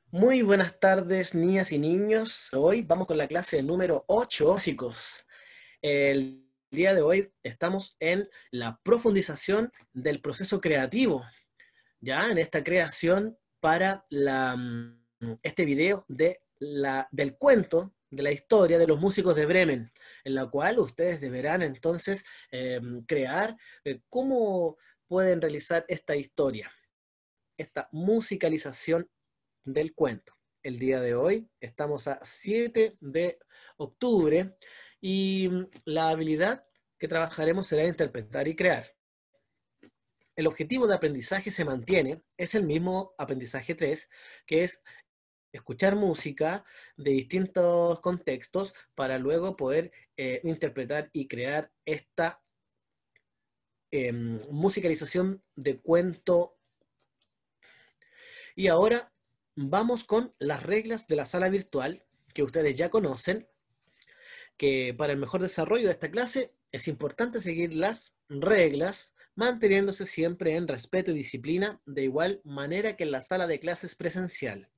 Muy buenas tardes, niñas y niños. Hoy vamos con la clase número 8 básicos. El día de hoy estamos en la profundización del proceso creativo, ya en esta creación para este video del cuento, de la historia de los músicos de Bremen, en la cual ustedes deberán entonces crear cómo pueden realizar esta historia, esta musicalización del cuento. El día de hoy estamos a 7 de octubre y la habilidad que trabajaremos será interpretar y crear. El objetivo de aprendizaje se mantiene, es el mismo aprendizaje 3, que es escuchar música de distintos contextos para luego poder interpretar y crear esta musicalización de cuento. Y ahora vamos con las reglas de la sala virtual que ustedes ya conocen, que para el mejor desarrollo de esta clase es importante seguir las reglas, manteniéndose siempre en respeto y disciplina, de igual manera que en la sala de clases presencial.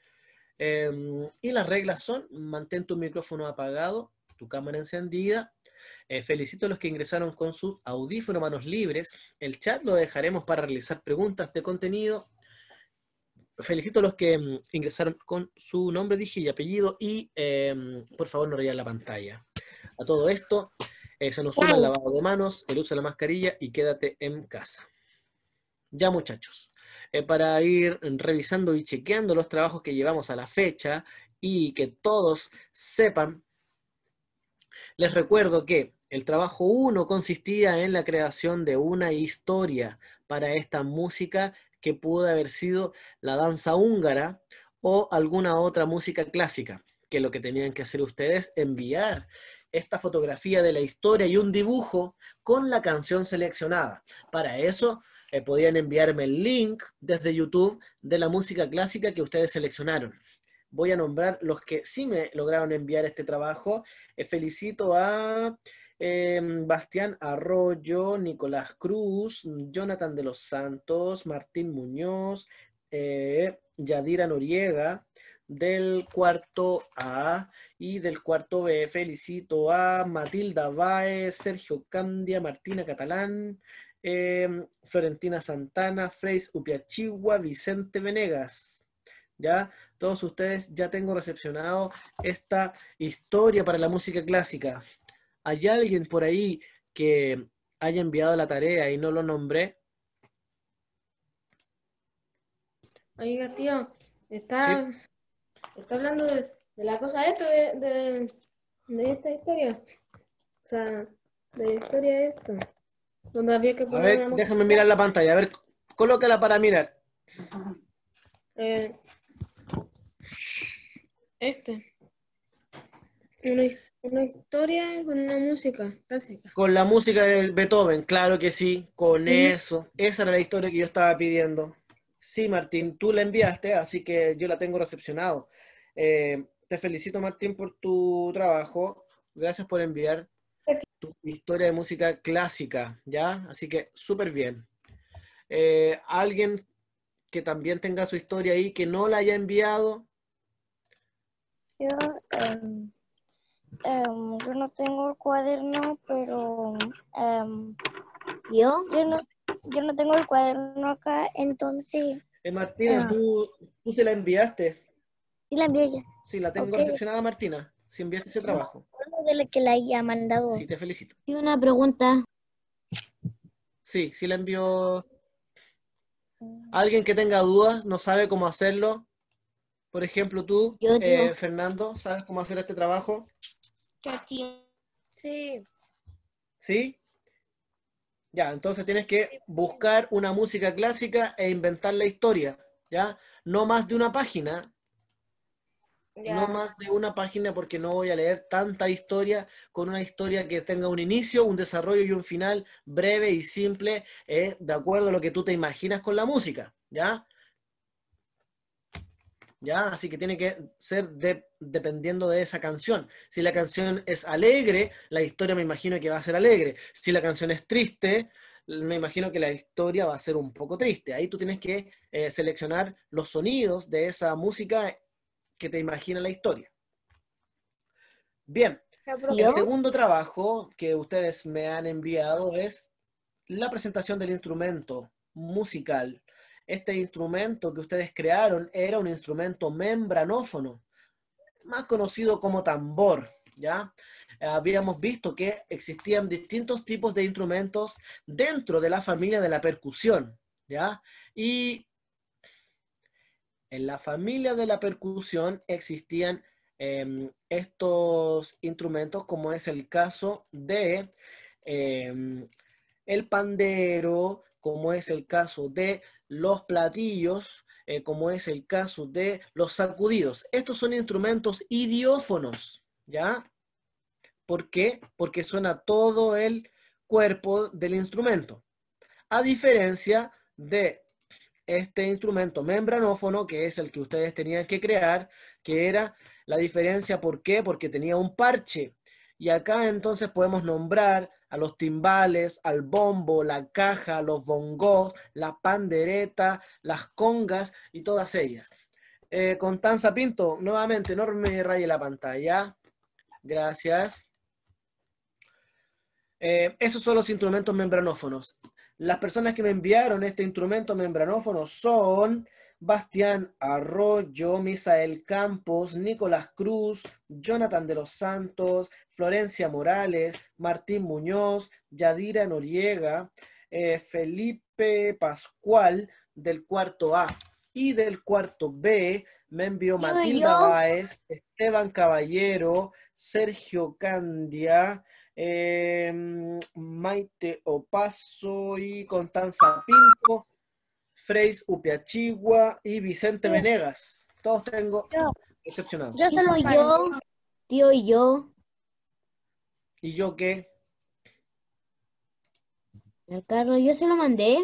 Y las reglas son: mantén tu micrófono apagado, tu cámara encendida. Felicito a los que ingresaron con sus audífonos, manos libres. El chat lo dejaremos para realizar preguntas de contenido. Felicito a los que ingresaron con su nombre, dije, y apellido, y por favor no rayen la pantalla. A todo esto, se nos suma el lavado de manos, el uso de la mascarilla y quédate en casa. Ya, muchachos, para ir revisando y chequeando los trabajos que llevamos a la fecha y que todos sepan, les recuerdo que el trabajo 1 consistía en la creación de una historia para esta música que pudo haber sido la danza húngara o alguna otra música clásica, que lo que tenían que hacer ustedes es enviar esta fotografía de la historia y un dibujo con la canción seleccionada. Para eso podían enviarme el link desde YouTube de la música clásica que ustedes seleccionaron. Voy a nombrar los que sí me lograron enviar este trabajo. Felicito a Bastián Arroyo, Nicolás Cruz, Jonathan de los Santos, Martín Muñoz, Yadira Noriega, del cuarto A y del cuarto B. Felicito a Matilda Baez, Sergio Candia, Martina Catalán, Florentina Santana, Freis Upiachigua, Vicente Venegas. ¿Ya? Todos ustedes ya tengo recepcionado esta historia para la música clásica. ¿Hay alguien por ahí que haya enviado la tarea y no lo nombré? Oiga, tío, Sí. está hablando de la cosa esta, de esta historia. O sea, de la historia de esto. Donde había que A poner ver, una déjame música. mirar la pantalla. A ver, colócala para mirar. Eh, este. Una historia con una música clásica. Con la música de Beethoven, claro que sí, con Ujú. eso. Esa era la historia que yo estaba pidiendo. Sí, Martín, tú la enviaste, así que yo la tengo recepcionado. Te felicito, Martín, por tu trabajo. Gracias por enviar tu historia de música clásica, ¿ya? Así que súper bien. Alguien que también tenga su historia ahí, que no la haya enviado. Yo, em, yo no tengo el cuaderno, pero ¿Yo? yo no tengo el cuaderno acá, entonces Martina, tú se la enviaste. sí la envié ya. Sí, la tengo Ok, recepcionada, Martina. Si enviaste ese trabajo. de la que la haya mandado. Sí, te felicito. Y una pregunta. Sí, sí la envió. Alguien que tenga dudas, no sabe cómo hacerlo. Por ejemplo, tú, Yo. Fernando, ¿sabes cómo hacer este trabajo? Sí. ¿Sí? Ya, entonces tienes que buscar una música clásica e inventar la historia, ¿ya? No más de una página, no más de una página porque no voy a leer tanta historia con una historia que tenga un inicio, un desarrollo y un final breve y simple, de acuerdo a lo que tú te imaginas con la música, ¿ya? ¿Ya? Así que tiene que ser dependiendo de esa canción. Si la canción es alegre, la historia me imagino que va a ser alegre. Si la canción es triste, me imagino que la historia va a ser un poco triste. Ahí tú tienes que seleccionar los sonidos de esa música que te imagina la historia. Bien, el ¿Yo? segundo trabajo que ustedes me han enviado es la presentación del instrumento musical. Este instrumento que ustedes crearon era un instrumento membranófono, más conocido como tambor, ¿ya? Habíamos visto que existían distintos tipos de instrumentos dentro de la familia de la percusión, ¿ya? Y en la familia de la percusión existían estos instrumentos, como es el caso de el pandero, como es el caso de los platillos, como es el caso de los sacudidos. Estos son instrumentos idiófonos, ¿ya? ¿Por qué? Porque suena todo el cuerpo del instrumento. A diferencia de este instrumento membranófono, que es el que ustedes tenían que crear, que era la diferencia, ¿por qué? Porque tenía un parche. Y acá entonces podemos nombrar a los timbales, al bombo, la caja, los bongos, la pandereta, las congas y todas ellas. Constanza Pinto, nuevamente, no me raye la pantalla. Gracias. Esos son los instrumentos membranófonos. Las personas que me enviaron este instrumento membranófono son Bastián Arroyo, Misael Campos, Nicolás Cruz, Jonathan de los Santos, Florencia Morales, Martín Muñoz, Yadira Noriega, Felipe Pascual del cuarto A. Y del cuarto B me envió Matilda yo. Báez, Esteban Caballero, Sergio Candia, Maite Opaso y Constanza Pinto, Freis Upiachigua y Vicente Venegas. Todos tengo Yo. excepcionados. Yo solo yo, tío y yo. ¿Y yo qué? El Carlos, yo se lo mandé.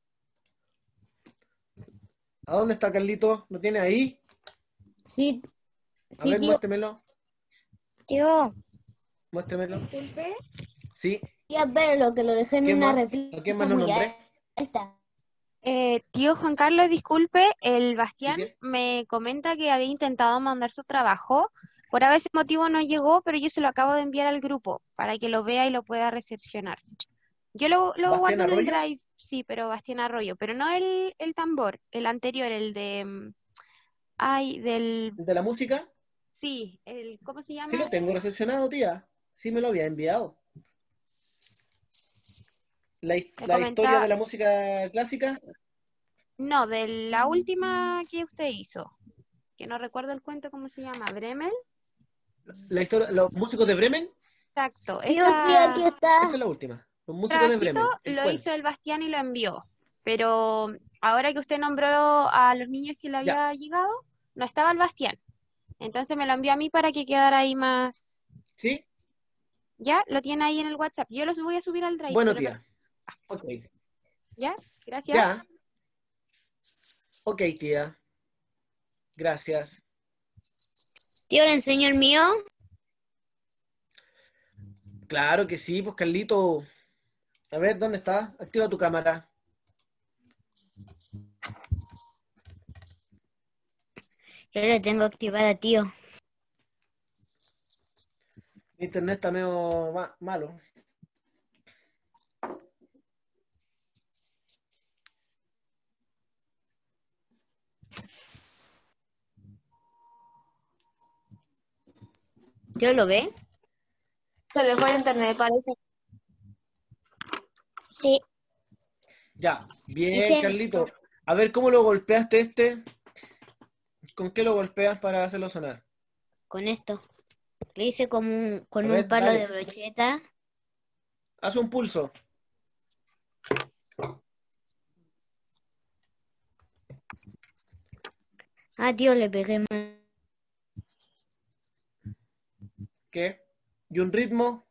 ¿A dónde está Carlito? ¿Lo tiene ahí? Sí, A sí, ver, tío. muéstremelo. Tío. Muéstremelo. Disculpe. Sí. Ya, pero lo que lo dejé en ¿Quién una más? repisa ¿A quién más no muy nombré? alta. Tío Juan Carlos, disculpe, el Bastián ¿Sigue? me comenta que había intentado mandar su trabajo. Por ese motivo no llegó, pero yo se lo acabo de enviar al grupo para que lo vea y lo pueda recepcionar. Yo lo ¿Bastián guardo en el Arroyo? Drive, sí, pero Bastián Arroyo, pero no el tambor, el anterior, el de, ¿El de la música? sí, ¿cómo se Sí llama? lo tengo recepcionado, tía. Sí me lo había enviado. La Me historia de comentaba, la música clásica. no, de la última que usted hizo, que no recuerdo el cuento, ¿cómo se llama? ¿Bremen? La historia, los músicos de Bremen. Exacto, Tío, sí, aquí Esa está. es la última. Los músicos de trabajito Bremen. El lo cuento. hizo el Bastián y lo envió. Pero ahora que usted nombró a los niños que le Ya. había llegado, no estaba el Bastián. Entonces me lo envió a mí para que quedara ahí más. ¿Sí? Ya, lo tiene ahí en el WhatsApp. Yo los voy a subir al Drive, Bueno, pero tía. Ok. ya, gracias. Ya. Ok, tía. Gracias. Tío, ¿le enseño el mío? Claro que sí, pues Carlito. A ver, ¿dónde está? Activa tu cámara. Yo la tengo activada, tío. Internet está medio malo. ¿Yo lo ve? Se le fue el internet, parece. Sí. Ya. Bien, Dice- Carlito. A ver, ¿cómo lo golpeaste este? ¿Con qué lo golpeas para hacerlo sonar? Con esto. Le hice con A un ver, palo dale. de brocheta. Haz un pulso. Ah, tío, le pegué mal. ¿Qué? ¿Y un ritmo?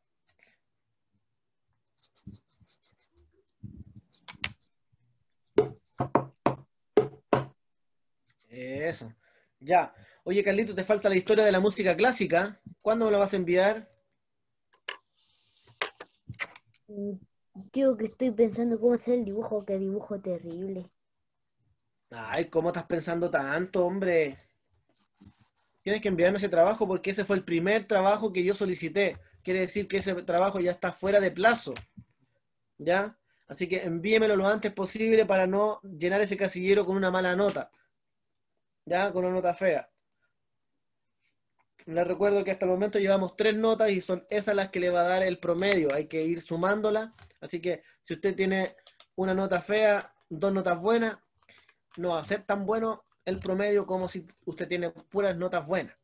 Eso. Ya. Oye, Carlito, te falta la historia de la música clásica. ¿Cuándo me la vas a enviar? Tío, que estoy pensando cómo hacer el dibujo, que dibujo terrible. Ay, ¿cómo estás pensando tanto, hombre? Tienes que enviarme ese trabajo porque ese fue el primer trabajo que yo solicité. Quiere decir que ese trabajo ya está fuera de plazo, ¿ya? Así que envíemelo lo antes posible para no llenar ese casillero con una mala nota, ¿ya? Con una nota fea. Les recuerdo que hasta el momento llevamos 3 notas y son esas las que le va a dar el promedio. Hay que ir sumándolas. Así que si usted tiene una nota fea, 2 notas buenas, no va a ser tan bueno el promedio como si usted tiene puras notas buenas.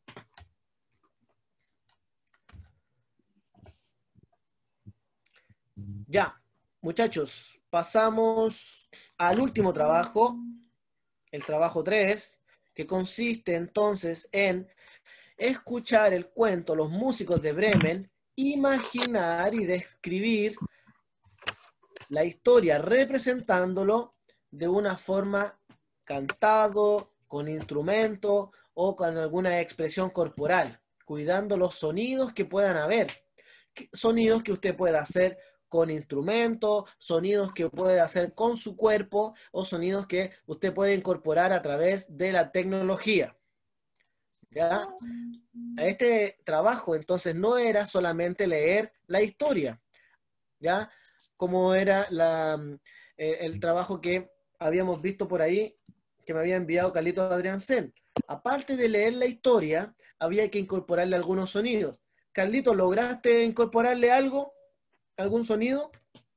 Ya, muchachos, pasamos al último trabajo, el trabajo 3, que consiste entonces en escuchar el cuento Los músicos de Bremen, imaginar y describir la historia representándolo de una forma cantado, con instrumento o con alguna expresión corporal, cuidando los sonidos que puedan haber. Sonidos que usted pueda hacer con instrumentos, sonidos que puede hacer con su cuerpo o sonidos que usted puede incorporar a través de la tecnología. ¿Ya? Este trabajo entonces no era solamente leer la historia, ¿ya? Como era el trabajo que habíamos visto por ahí, que me había enviado Carlito Adriansen. Aparte de leer la historia, había que incorporarle algunos sonidos. Carlito, ¿lograste incorporarle algo? ¿Algún sonido?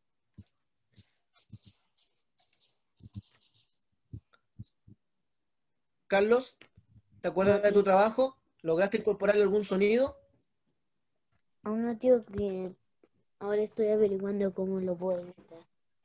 Carlos, ¿te acuerdas de tu trabajo? ¿Lograste incorporarle algún sonido? Aún no, tío, que ahora estoy averiguando cómo lo puedo editar.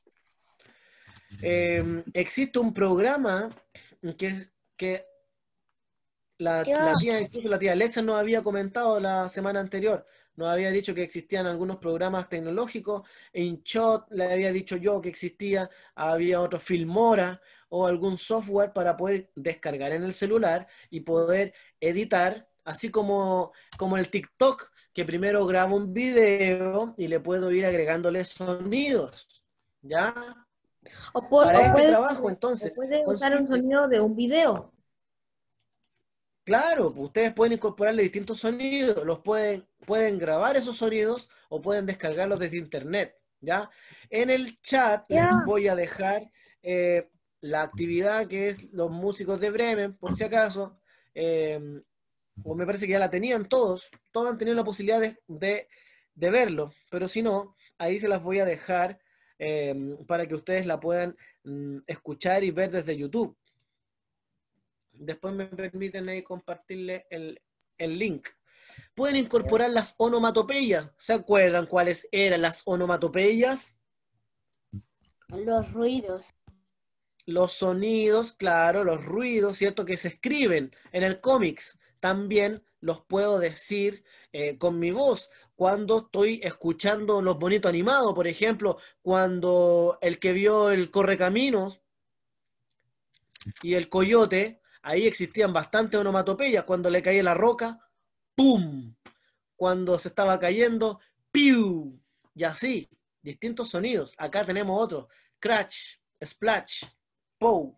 Existe un programa que la tía, incluso la tía Alexa nos había comentado la semana anterior. Nos había dicho que existían algunos programas tecnológicos. InShot le había dicho yo que existía. Había otro Filmora o algún software para poder descargar en el celular y poder editar, así como el TikTok, que primero grabo un video y le puedo ir agregándole sonidos. ¿Ya? Para este trabajo, entonces, puede usar un consiste... sonido de un video. Claro, ustedes pueden incorporarle distintos sonidos, pueden grabar esos sonidos o pueden descargarlos desde internet, ¿ya? En el chat les voy a dejar la actividad que es los músicos de Bremen, por si acaso, o me parece que ya la tenían todos han tenido la posibilidad de verlo, pero si no, ahí se las voy a dejar para que ustedes la puedan escuchar y ver desde YouTube. Después me permiten ahí compartirles el link. Pueden incorporar las onomatopeyas. ¿Se acuerdan cuáles eran las onomatopeyas? Los ruidos. Los sonidos, claro, los ruidos, ¿cierto? Que se escriben en el cómics. También los puedo decir con mi voz. Cuando estoy escuchando los bonitos animados, por ejemplo, cuando el que vio el Correcaminos y el Coyote, ahí existían bastantes onomatopeyas. Cuando le caía la roca, ¡pum! Cuando se estaba cayendo, ¡piu! Y así, distintos sonidos. Acá tenemos otros, crash, splash, pow.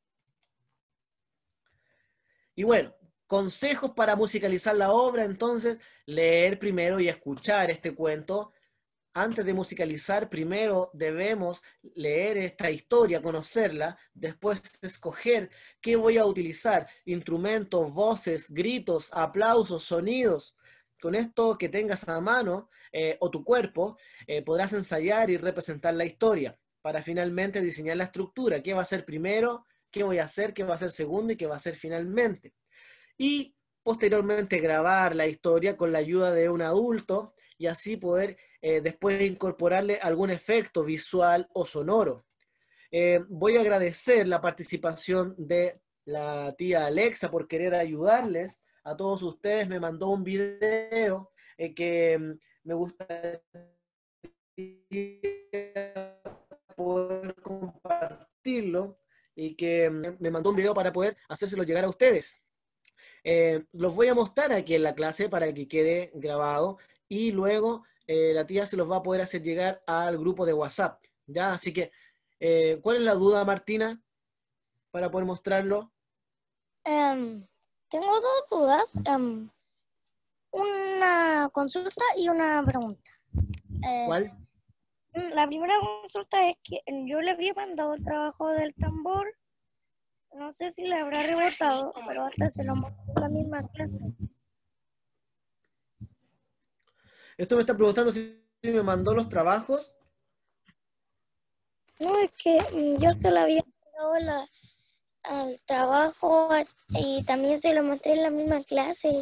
Y bueno, consejos para musicalizar la obra, entonces, leer primero y escuchar este cuento. Antes de musicalizar, primero debemos leer esta historia, conocerla, después escoger qué voy a utilizar, instrumentos, voces, gritos, aplausos, sonidos. Con esto que tengas a mano o tu cuerpo, podrás ensayar y representar la historia para finalmente diseñar la estructura, qué va a ser primero, qué voy a hacer, qué va a ser segundo y qué va a ser finalmente. Y posteriormente grabar la historia con la ayuda de un adulto y así poder después incorporarle algún efecto visual o sonoro. Voy a agradecer la participación de la tía Alexa por querer ayudarles a todos ustedes. Me mandó un video que me gustaría poder compartirlo y que me mandó un video para poder hacérselo llegar a ustedes. Los voy a mostrar aquí en la clase para que quede grabado y luego la tía se los va a poder hacer llegar al grupo de WhatsApp, ¿ya? Así que, ¿cuál es la duda, Martina, para poder mostrarlo? Tengo dos dudas, una consulta y una pregunta. ¿Cuál? La primera consulta es que yo le había mandado el trabajo del tambor, no sé si le habrá rebotado, pero hasta se lo mostré en la misma clase. Esto me está preguntando si me mandó los trabajos. No, es que yo te lo había mandado al trabajo y también se lo mostré en la misma clase.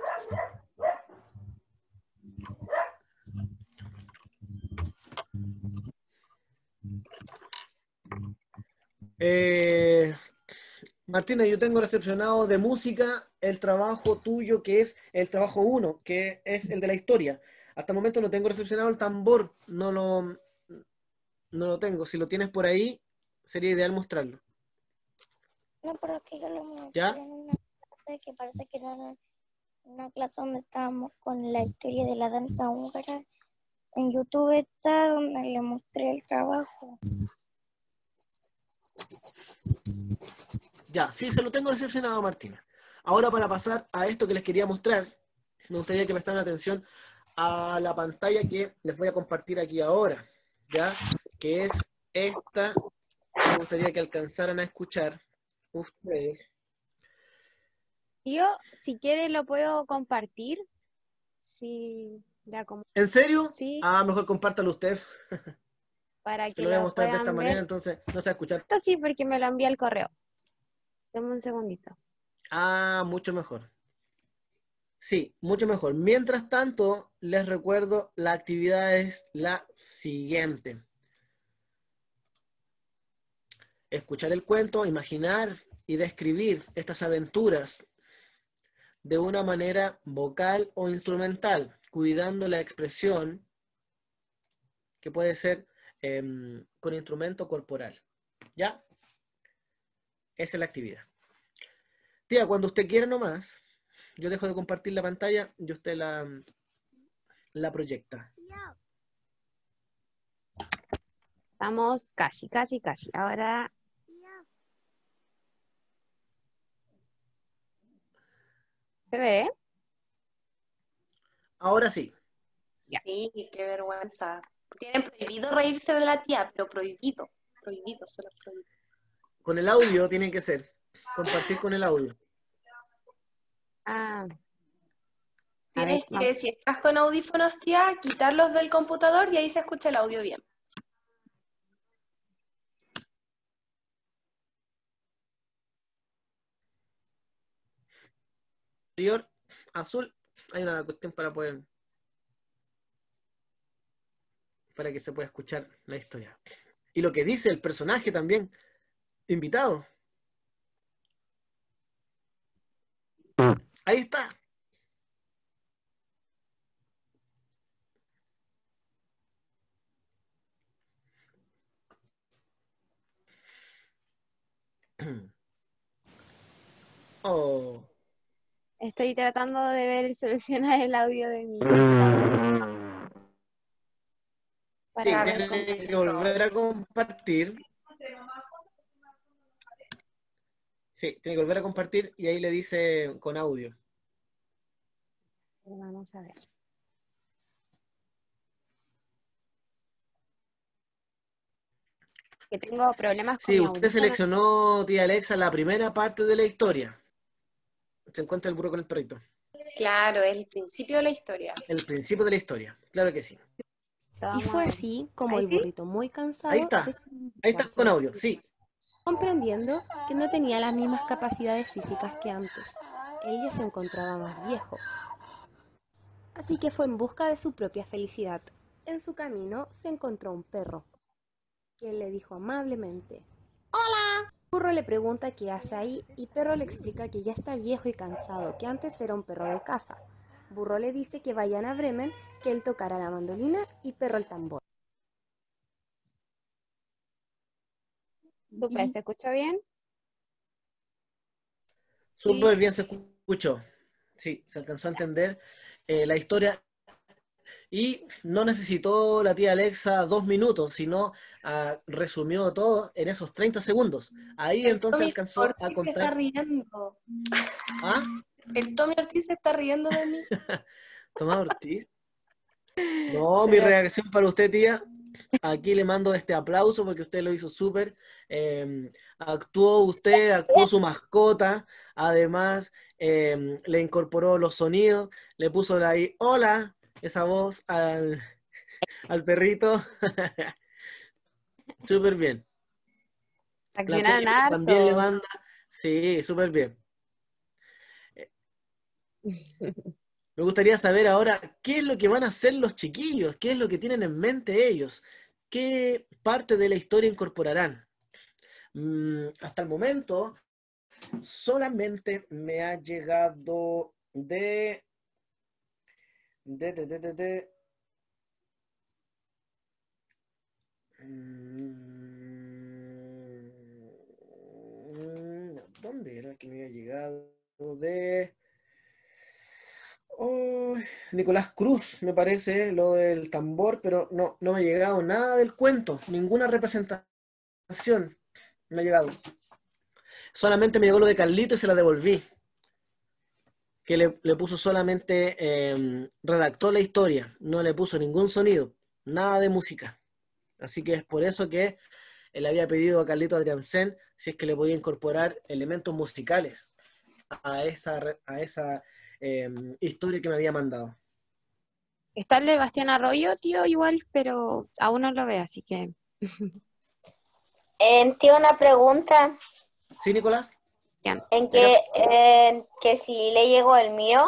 Martina, yo tengo recepcionado de música el trabajo tuyo, que es el trabajo 1, que es el de la historia. Hasta el momento no tengo recepcionado el tambor, no lo tengo. Si lo tienes por ahí, sería ideal mostrarlo. No, pero es que yo lo mostré ¿Ya? en una clase que parece que era una clase donde estábamos con la historia de la danza húngara. En YouTube está donde le mostré el trabajo. Ya, sí, se lo tengo recepcionado, Martina. Ahora, para pasar a esto que les quería mostrar, me gustaría que prestaran atención a la pantalla que les voy a compartir aquí ahora, ¿ya? Que es esta. Me gustaría que alcanzaran a escuchar ustedes. Yo, si quiere, lo puedo compartir. Sí, ya como, ¿En serio? sí, Ah, mejor compártalo usted. para Te que lo voy a lo mostrar de esta puedan manera, ver. entonces no se va a escuchar. Esto sí, porque me lo envía el correo. Dame un segundito. Ah, mucho mejor. Sí, mucho mejor. Mientras tanto, les recuerdo, la actividad es la siguiente. Escuchar el cuento, imaginar y describir estas aventuras de una manera vocal o instrumental, cuidando la expresión que puede ser con instrumento corporal. ¿Ya? Esa es la actividad. Tía, cuando usted quiera nomás, yo dejo de compartir la pantalla y usted la proyecta. Estamos casi, casi, casi. Ahora, ¿se ve? Ahora sí. Ya. Sí, qué vergüenza. Tienen prohibido reírse de la tía, pero prohibido. Prohibido, se los prohibido. Con el audio tiene que ser. Compartir con el audio. Ah, a ver, Tienes que, vamos. si estás con audífonos, tía, quitarlos del computador y ahí se escucha el audio bien. Superior, azul, hay una cuestión para que se pueda escuchar la historia. Y lo que dice el personaje también, invitado. Ahí está. Oh. Estoy tratando de ver solucionar el audio de mi computador Sí, para Claro, poder es tiene que compartir. complicado. volver a compartir. Sí, tiene que volver a compartir y ahí le dice con audio. Vamos a ver. Que tengo problemas con Sí, mi usted audífono. seleccionó, tía Alexa, la primera parte de la historia. Se encuentra el burro con el perrito. Claro, es el principio de la historia. El principio de la historia, claro que sí. Y Vamos a fue ver. así como ¿Ahí el sí? burrito, muy Ahí cansado, está. decidió Ahí está echarse con una audio, siesta, sí. comprendiendo que no tenía las mismas capacidades físicas que antes. Él ya se encontraba más viejo. Así que fue en busca de su propia felicidad. En su camino se encontró un perro, que le dijo amablemente: ¡Hola! Burro le pregunta qué hace ahí y Perro le explica que ya está viejo y cansado, que antes era un perro de casa. Burro le dice que vayan a Bremen, que él tocará la mandolina y Perro el tambor. Súper, ¿se escucha bien? Súper bien se escuchó. Sí, se alcanzó a entender la historia. Y no necesitó la tía Alexa 2 minutos, sino resumió todo en esos 30 segundos. Ahí El entonces Tommy alcanzó a Ortiz se está contar. riendo. ¿Ah? El Tommy Ortiz se está riendo de mí. Tomás Ortiz. No, mi Pero reacción para usted, tía. Aquí le mando este aplauso porque usted lo hizo súper. Actuó usted, actuó su mascota. Además, le incorporó los sonidos. Le puso ahí, hola, esa voz al perrito. Súper bien. La reaccionaron Connie también le harto. manda. Sí, súper bien. Me gustaría saber ahora qué es lo que van a hacer los chiquillos, qué es lo que tienen en mente ellos, qué parte de la historia incorporarán. Hasta el momento, solamente me ha llegado de ¿dónde era que me había llegado? De oh, Nicolás Cruz, me parece, lo del tambor, pero no me ha llegado nada del cuento, ninguna representación me ha llegado. Solamente me llegó lo de Carlito y se la devolví, que le puso solamente, redactó la historia, no le puso ningún sonido, nada de música. Así que es por eso que él había pedido a Carlito Adriansen si es que le podía incorporar elementos musicales a esa historia que me había mandado. Está el de Bastián Arroyo, tío, igual, pero aún no lo veo, así que Tío, una pregunta. ¿Sí, Nicolás? bien. Que si le llegó el mío.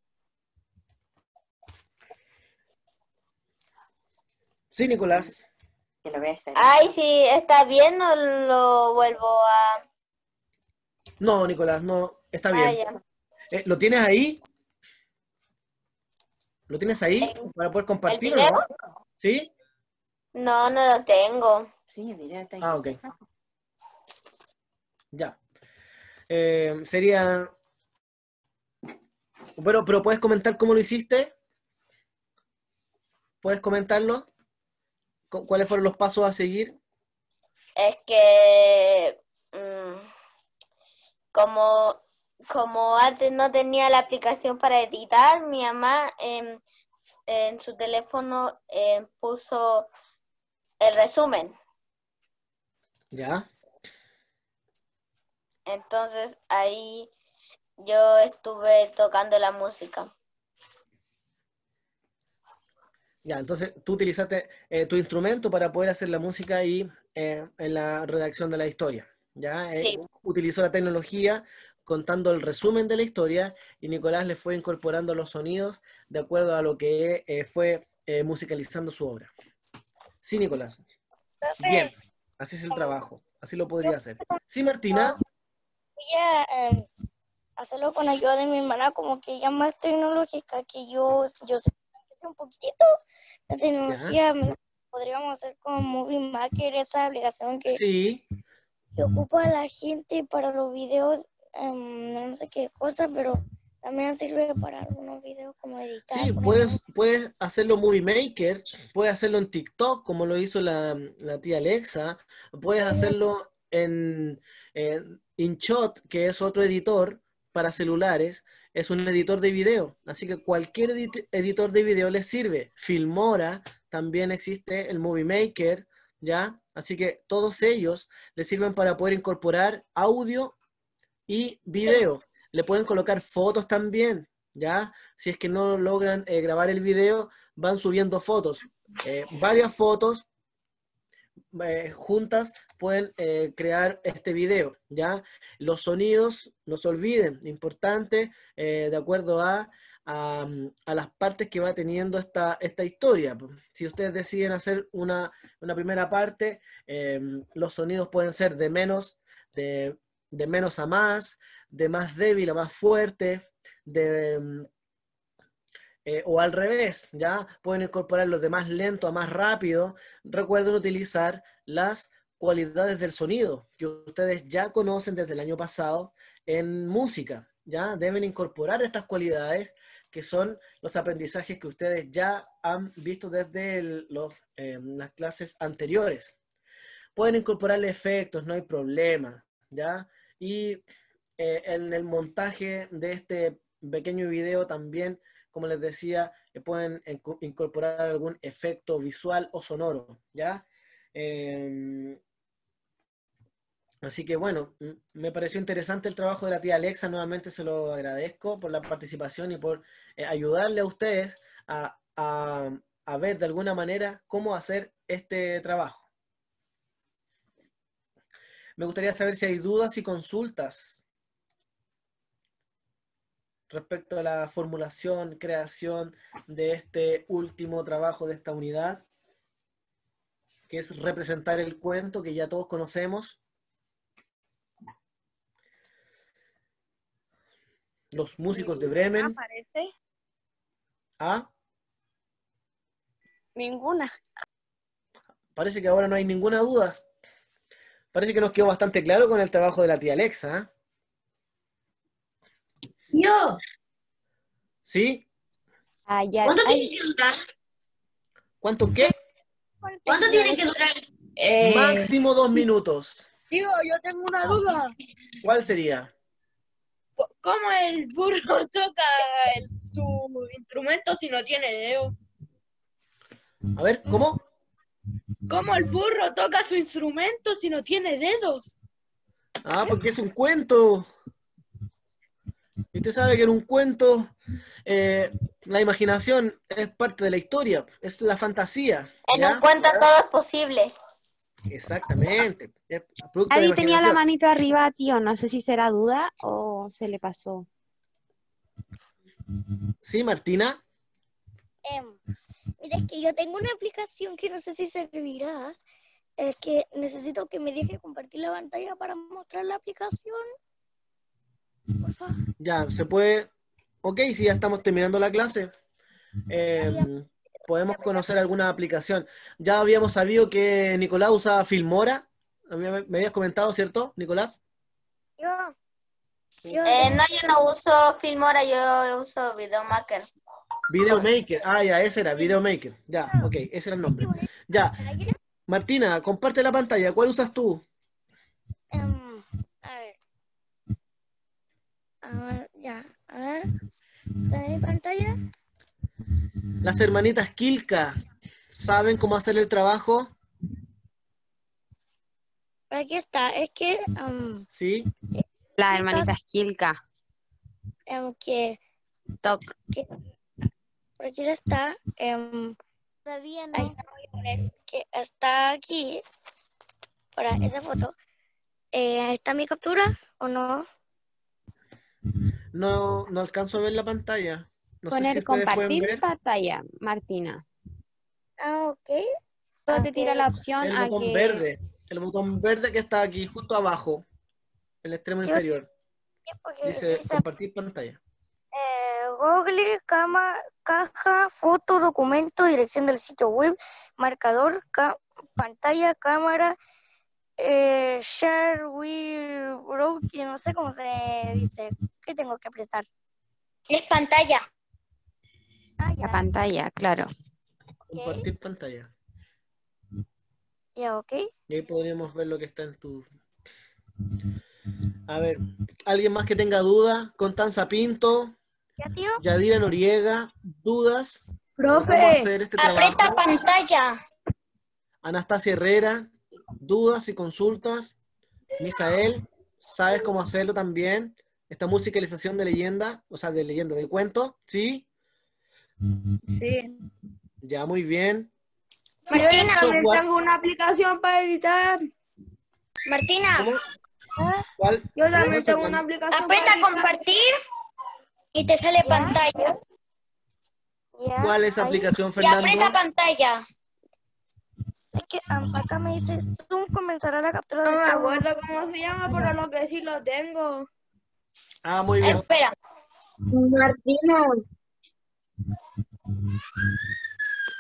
Sí, Nicolás. Ay, si está bien, no lo vuelvo a... No, Nicolás, no, está bien. ya. ¿Lo tienes ahí? ¿Lo tienes ahí para poder ¿El compartirlo, video? no? ¿Sí? No, no lo tengo. Sí, el video está ahí. Ah, ok. Ya. Sería... Bueno, pero ¿puedes comentar cómo lo hiciste? ¿Puedes comentarlo? ¿Cuáles fueron los pasos a seguir? Es que como antes no tenía la aplicación para editar, mi mamá en su teléfono puso el resumen. Ya. Entonces ahí yo estuve tocando la música. Ya, entonces tú utilizaste tu instrumento para poder hacer la música y en la redacción de la historia. ¿Ya? Sí. Utilizó la tecnología contando el resumen de la historia y Nicolás le fue incorporando los sonidos de acuerdo a lo que fue musicalizando su obra. Sí, Nicolás. Bien, así es el trabajo. Así lo podría hacer. Sí, Martina. Voy a hacerlo con ayuda de mi hermana, como que ella más tecnológica que yo sé un poquitito de tecnología. Podríamos hacer como Movie Maker, esa aplicación que Sí. ocupa a la gente para los videos, no sé qué cosa, pero también sirve para algunos videos como editar. Sí, puedes hacerlo Movie Maker, puedes hacerlo en TikTok, como lo hizo la tía Alexa, puedes hacerlo en InShot, que es otro editor para celulares, es un editor de video, así que cualquier editor de video le sirve. Filmora, también existe el Movie Maker, ¿ya? Así que todos ellos le sirven para poder incorporar audio y video. Le pueden colocar fotos también, ¿ya? Si es que no logran grabar el video, van subiendo fotos. Varias fotos juntas pueden crear este video, ¿ya? Los sonidos, no se olviden, importante, de acuerdo a las partes que va teniendo esta historia. Si ustedes deciden hacer una primera parte, los sonidos pueden ser de menos a más, de más débil a más fuerte, o al revés, ¿ya? Pueden incorporarlos de más lento a más rápido. Recuerden utilizar las cualidades del sonido que ustedes ya conocen desde el año pasado en música, ¿ya? Deben incorporar estas cualidades que son los aprendizajes que ustedes ya han visto desde las clases anteriores. Pueden incorporarle efectos, no hay problema, ¿ya? Y en el montaje de este pequeño video también, como les decía, pueden incorporar algún efecto visual o sonoro, ¿ya? Así que bueno, me pareció interesante el trabajo de la tía Alexa, nuevamente se lo agradezco por la participación y por ayudarle a ustedes a ver de alguna manera cómo hacer este trabajo. Me gustaría saber si hay dudas y consultas respecto a la formulación, creación de este último trabajo de esta unidad, que es representar el cuento que ya todos conocemos. Los músicos de Bremen. Parece. ¿Ah? Ninguna. Parece que ahora no hay ninguna duda. Parece que nos quedó bastante claro con el trabajo de la tía Alexa, ¿eh? Yo, ¿Sí? Ya, ¿cuánto tiene que durar? ¿Cuánto qué? ¿Cuánto tiene que durar? Máximo 2 minutos. Tío, yo tengo una duda. ¿Cuál sería? ¿Cómo el burro toca su instrumento si no tiene dedo? A ver, ¿cómo? ¿Cómo el burro toca su instrumento si no tiene dedos? Ah, porque es un cuento. Y usted sabe que en un cuento la imaginación es parte de la historia, es la fantasía. En ¿ya? un cuento todo es posible. Exactamente. Es producto de Adi tenía la imaginación. manito arriba, tío. No sé si será duda o se le pasó. ¿Sí, Martina? Mira, es que yo tengo una aplicación que no sé si servirá. Es que necesito que me deje compartir la pantalla para mostrar la aplicación. Por favor. Ya, se puede. Ok, si ya estamos terminando la clase. Podemos conocer alguna aplicación. Ya habíamos sabido que Nicolás usaba Filmora. Me habías comentado, ¿cierto, Nicolás? No, yo no uso Filmora, yo uso Videomaker. Videomaker. Ah, ya, ese era, Videomaker. Ya, ok, ese era el nombre. Ya. Martina, comparte la pantalla. ¿Cuál usas tú? A ver. Ya. A ver. ¿Está en mi pantalla? Las hermanitas Kilka, ¿saben cómo hacer el trabajo? Por aquí está. Es que... ¿Sí? La hermanita Kilka. que por aquí está. Todavía Ahí la voy a poner, que está aquí. Para esa foto. ¿Está mi captura o no? No alcanzo a ver la pantalla. No sé si Poner ustedes pueden compartir ver. pantalla, Martina. Ah, ok. Solo te tira la opción El a botón que... verde. El botón verde que está aquí, justo abajo. En el extremo inferior. Porque Dice dice, compartir pantalla. Google, caja, foto, documento, dirección del sitio web, marcador, pantalla, cámara, share with browser, no sé cómo se dice. ¿Qué tengo que apretar? Es pantalla. La pantalla, claro. Compartir pantalla. Ya, ok. Y ahí podríamos ver lo que está en tu... A ver, ¿alguien más que tenga dudas? Constanza Pinto, ¿Ya, tío? Yadira Noriega, ¿dudas? Profe. ¿Cómo hacer este Aprieta trabajo? pantalla. Anastasia Herrera, ¿dudas y consultas? Misael, ¿sabes cómo hacerlo también? Esta musicalización de leyenda, o sea, de leyenda, de cuento, ¿sí? Sí. Ya, muy bien. Yo también Software. tengo una aplicación para editar. Martina, ¿Cómo? ¿Cuál? Yo también ¿Cómo, tengo una Fernando? aplicación aprieta para editar. compartir y te sale pantalla. Ya. ¿Cuál es la ahí. aplicación, Y Fernando? aprieta pantalla. Es que acá me dice Zoom comenzará la captura No de me todo. acuerdo cómo se llama, pero lo que sí lo tengo. Ah, muy bien. Espera. Martina.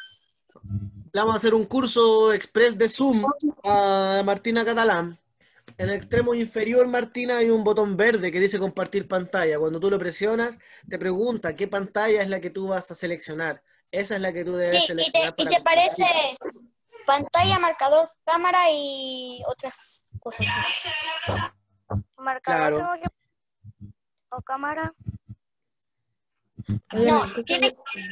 Le vamos a hacer un curso express de Zoom a Martina Catalán. en el extremo inferior, Martina, hay un botón verde que dice compartir pantalla. Cuando tú lo presionas, te pregunta qué pantalla es la que tú vas a seleccionar. Esa es la que tú debes Sí, seleccionar y para te compartir. aparece pantalla, marcador, cámara y otras cosas más. Marcador Claro. tengo que... O cámara. No, tienes,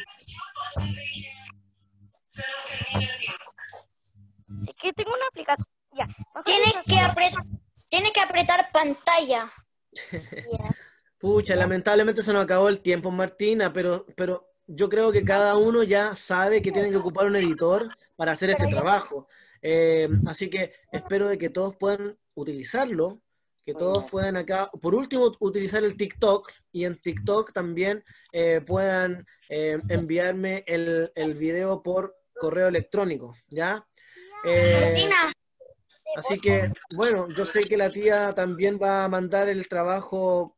Es que tengo una aplicación. Ya. Mejor tienes dicho, que tienes que apretar pantalla. ya. Pucha, lamentablemente se nos acabó el tiempo, Martina, pero yo creo que cada uno ya sabe que tiene que ocupar un editor para hacer este trabajo. Así que espero de que todos puedan utilizarlo, que todos puedan acá, por último, utilizar el TikTok, y en TikTok también puedan enviarme el video por correo electrónico, ¿ya? Martina, Así que, bueno, yo sé que la tía también va a mandar el trabajo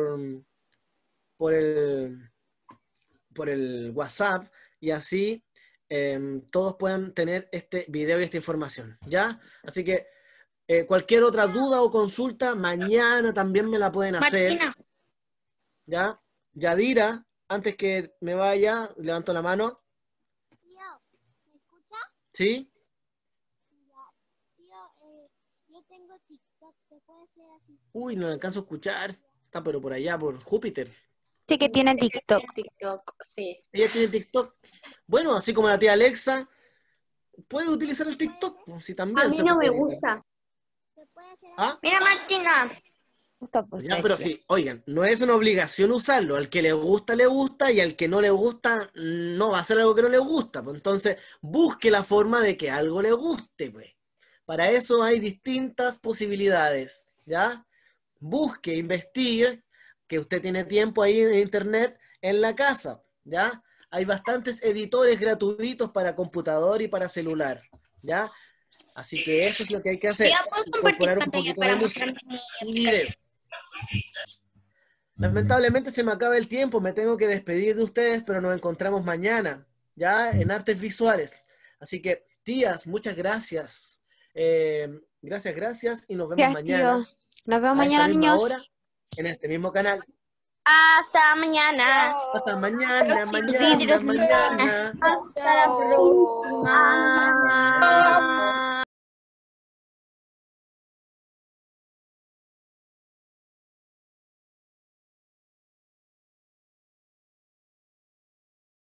por el, por el WhatsApp, y así todos puedan tener este video y esta información, ¿ya? Así que cualquier otra duda o consulta, mañana también me la pueden hacer, Martina, ¿ya? Yadira, antes que me vaya, levanto la mano, Tío, ¿me escucha? ¿sí? Tío, yo tengo TikTok, ¿se puede hacer así? Uy, no alcanzo a escuchar, está pero por allá, por Júpiter. Sí que tiene TikTok. TikTok, sí. Ella tiene TikTok. Bueno, así como la tía Alexa, puede utilizar el TikTok, pues, si también A mí se no puede me editar. gusta. ¿Se puede hacer así? ¿Ah? mira Martina, Justo pues, Ya, pero sí, oigan, no es una obligación usarlo. Al que le gusta, y al que no le gusta, no va a hacer algo que no le gusta. Pues entonces, busque la forma de que algo le guste, pues. Para eso hay distintas posibilidades, ¿ya? Busque, investigue, que usted tiene tiempo ahí en internet en la casa, ¿ya? Hay bastantes editores gratuitos para computador y para celular, ¿ya? Así que eso es lo que hay que hacer, ya puedo compartir incorporar un pantalla poquito para de música mostrarme mi y video. aplicación. Lamentablemente se me acaba el tiempo, me tengo que despedir de ustedes, pero nos encontramos mañana, ya en Artes Visuales. Así que, tías, muchas gracias. Gracias, y nos vemos Gracias, mañana tío. Nos vemos a esta mañana, misma niños. hora en este mismo canal. Hasta mañana. Hasta mañana, Vidrios mañana. Hasta la próxima.